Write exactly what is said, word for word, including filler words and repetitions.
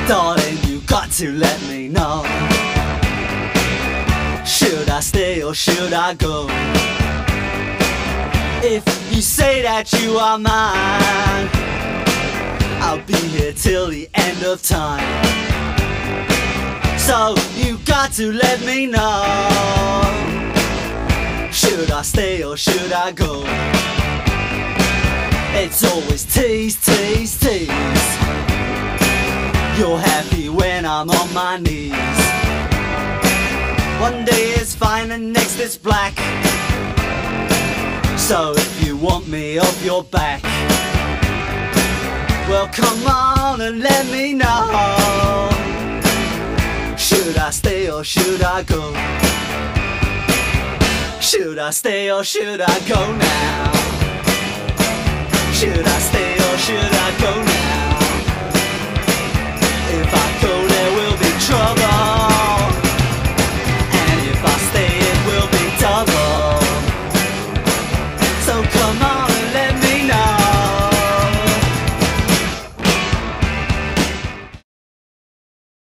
Darling, you got to let me know. Should I stay or should I go? If you say that you are mine, I'll be here till the end of time. So you got to let me know. Should I stay or should I go? It's always tease, tease, tease. You're happy when I'm on my knees. One day it's fine and next it's black. So if you want me off your back, well come on and let me know. Should I stay or should I go? Should I stay or should I go now? Should I stay or should I go now?